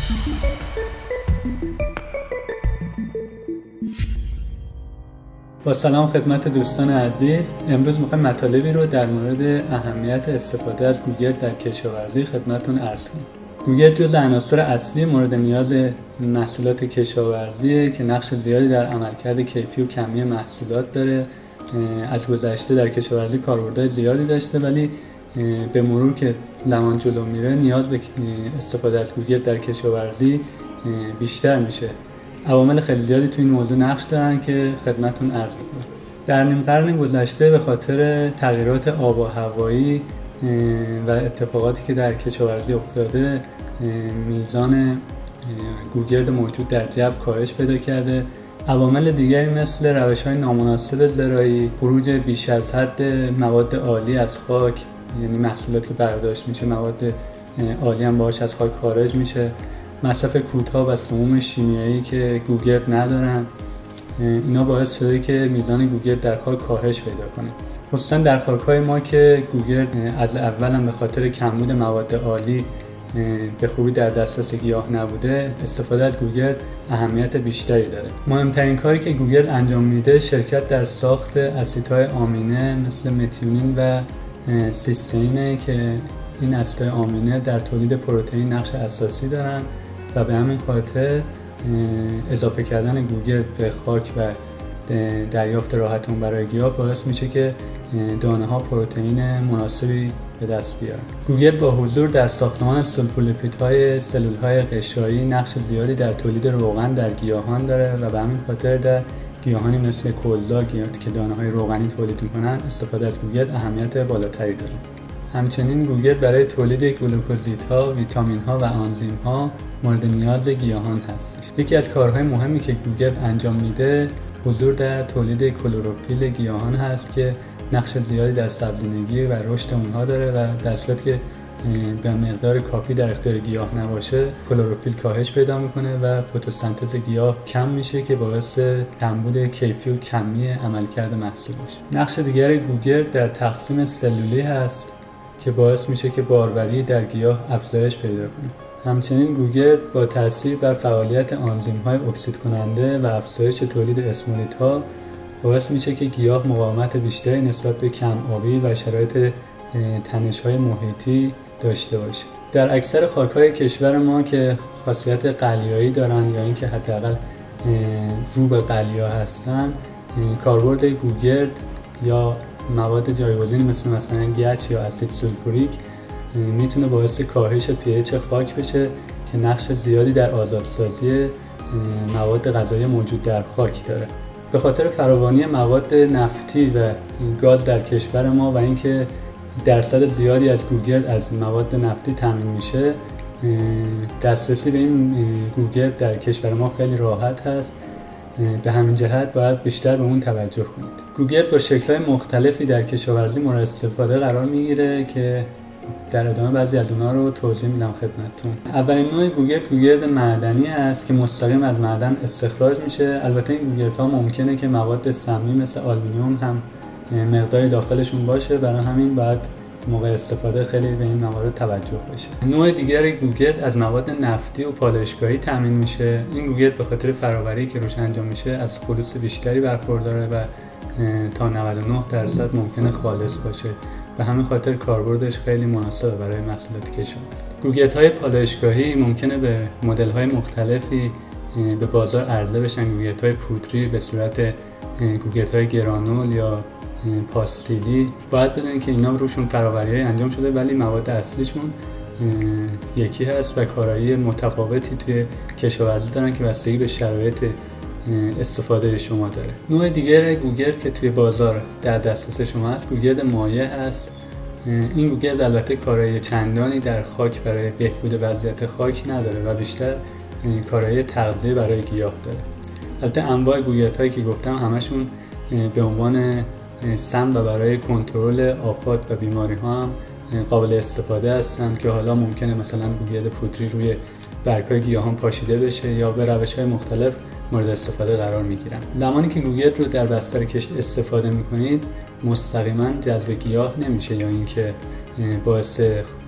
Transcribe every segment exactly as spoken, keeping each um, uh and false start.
با سلام خدمت دوستان عزیز. امروز میخوایم مطالبی رو در مورد اهمیت استفاده از گوگل در کشاورزی خدمتتون عرض کنیم. گوگل جزو عناصر اصلی مورد نیاز محصولات کشاورزی که نقش زیادی در عملکرد کیفی و کمی محصولات داره. از گذشته در کشاورزی کاربردهای زیادی داشته، ولی به مرور که زمان جلو میره نیاز به استفاده از گوگل در کشاورزی بیشتر میشه. عوامل خیلی زیادی تو این موضوع نقش دارن که خدمتتون عرض می‌کنم. در نیم قرن گذشته به خاطر تغییرات آب و هوایی و اتفاقاتی که در کشاورزی افتاده، میزان گوگرد موجود در جو کاهش پیدا کرده. عوامل دیگری مثل روش‌های نامناسب زراعی، خروج بیش از حد مواد آلی از خاک، یعنی محصولاتی که برداشت میشه مواد آلی هم باهاش از خاک خارج میشه، مصرف کوتاه و سموم شیمیایی که گوگرد ندارن، اینا باعث شده که میزان گوگرد در خاک کاهش پیدا کنه. خصوصا در خاک‌های ما که گوگرد از اول هم به خاطر کمبود مواد آلی به خوبی در دسترس گیاه نبوده، استفاده از گوگرد اهمیت بیشتری داره. مهمترین کاری که گوگرد انجام میده شرکت در ساخت اسیدهای آمینه مثل متیونین و سیستئینه که این اسیدهای آمینه در تولید پروتئین نقش اساسی دارن و به همین خاطر اضافه کردن گوگرد به خاک و دریافت راحت اون برای گیاه باعث میشه که دانه ها پروتئین مناسبی به دست بیارن. گوگرد با حضور در ساختمان سولفولیپیدهای سلولهای قشایی نقش زیادی در تولید روغن در گیاهان داره و به همین خاطر در گیاهانی مثل کلدا که دانه های روغنی تولید میکنن استفاده از گوگرد اهمیت بالاتری داره. همچنین گوگرد برای تولید گلوکوزیدها، ویتامین‌ها و آنزیم‌ها مورد نیاز گیاهان هستش. یکی از کارهای مهمی که گوگرد انجام میده حضور در تولید کلروفیل گیاهان هست که نقش زیادی در سبزینگی و رشد اونها داره و در صورتی که به مقدار کافی در اختیار گیاه نباشه کلروفیل کاهش پیدا میکنه و فتوسنتز گیاه کم میشه که باعث کمبود کیفی و کمی عملکرد محصول میشه. نقش دیگر گوگرد در تقسیم سلولی هست که باعث میشه که باروری در گیاه افزایش پیدا کنه. همچنین گوگرد با تاثیر بر فعالیت آنزیم‌های اکسید کننده و افزایش تولید اسمولیت‌ها باعث میشه که گیاه مقاومت بیشتری نسبت به کم آبی و شرایط تنش‌های محیطی داشته باشه. در اکثر خاک‌های کشور ما که خاصیت قلیایی دارن یا اینکه حداقل رو به قلیا هستن، کاربرد گوگرد یا مواد جایگزین مثل مثلا گچ یا اسید سولفوریک میتونه باعث کاهش پی اچ خاک بشه که نقش زیادی در آزادسازی مواد غذایی موجود در خاک داره. به خاطر فراوانی مواد نفتی و گاز در کشور ما و اینکه درصد زیادی از گوگرد از مواد نفتی تامین میشه، دسترسی به این گوگرد در کشور ما خیلی راحت هست. به همین جهت باید بیشتر به اون توجه کنید. گوگرد با شکل‌های مختلفی در کشاورزی مورد استفاده قرار میگیره که در ادامه بعضی از اونها رو توضیح میدم خدمتتون. اولین نوع گوگرد گوگرد معدنی است که مستقیم از معدن استخراج میشه. البته این گوگردها ممکنه که مواد سمی مثل آلومینیوم هم مقداری داخلشون باشه، برای همین باید موقع استفاده خیلی به این موارد توجه بشه. نوع دیگر گوگرد از مواد نفتی و پالایشگاهی تامین میشه. این گوگرد به خاطر فراوری که روش انجام میشه از خلوص بیشتری برخورداره و تا نود و نه درصد ممکنه خالص باشه. به همین خاطر کاربردش خیلی مناسبه برای محصولات کشاورزی. گوگردهای پالایشگاهی ممکنه به مدل‌های مختلفی به بازار عرضه بشن. گوگردهای پودری به صورت گوگردهای گرانول یا پاستیلی. باید بدونید که اینا روشون فراوری‌های انجام شده ولی مواد اصلیشون یکی هست و کارایی متفاوتی توی کشاورزی دارن که بستگی به شرایط استفاده شما داره. نوع دیگر گوگرد که توی بازار در دسترس شما هست گوگرد مایع هست. این گوگرد البته کارایی چندانی در خاک برای بهبود وضعیت خاک نداره و بیشتر کارایی تغذیه برای گیاه داره. البته انواع گوگردهایی که گفتم همشون به عنوان سم و برای کنترل آفات و بیماری ها هم قابل استفاده هستن که حالا ممکنه مثلا گوگرد پودری روی برگ‌های گیاهان پاشیده بشه یا به روش‌های مختلف مورد استفاده قرار میگیرن. زمانی که گوگرد رو در بستر کشت استفاده میکنید مستقیما جذب گیاه نمیشه یا اینکه باعث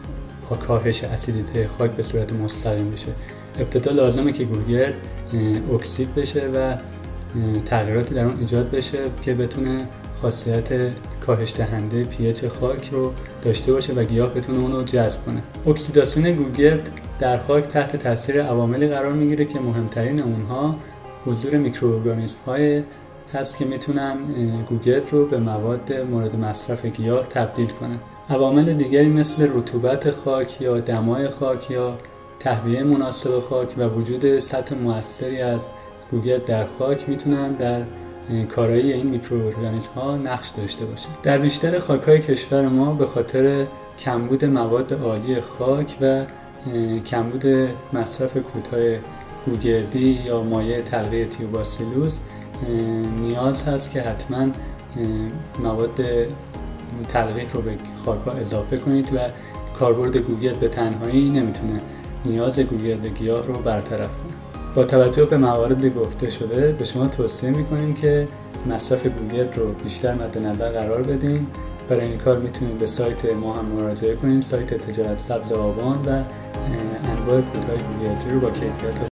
کاهش اسیدیته خاک به صورت مستقیم بشه. ابتدا لازمه که گوگرد اکسید بشه و تغییراتی در اون ایجاد بشه که بتونه خاصیت کاهش دهنده پی اچ خاک رو داشته باشه و گیاه بتونه اون رو جذب کنه. اکسیداسیون گوگرد در خاک تحت تاثیر عواملی قرار میگیره که مهمترین اونها حضور میکروارگانیسم های هست که میتونن گوگرد رو به مواد مورد مصرف گیاه تبدیل کنن. عوامل دیگری مثل رطوبت خاک یا دمای خاک یا تهویه مناسب خاک و وجود سطح مؤثری از گوگرد در خاک میتونن در کارایی این میکروارگانیسم ها نقش داشته باشه. در بیشتر خاک‌های کشور ما به خاطر کمبود مواد عالی خاک و کمبود مصرف کودهای گوگردی یا مایع تلقیح تیوباسیلوز نیاز هست که حتما مواد تلقیح رو به خاک‌ها اضافه کنید و کاربرد گوگرد به تنهایی نمیتونه نیاز گوگرد گیاه رو برطرف کنه. با توجه به موارد گفته شده به شما توصیه میکنیم که مصرف گوگرد رو بیشتر مد نظر قرار بدین. برای این کار میتونید به سایت ما هم مراجعه کنید، سایت تجارت سبز آبان، و انواع کودهای گوگردی رو با کیفیت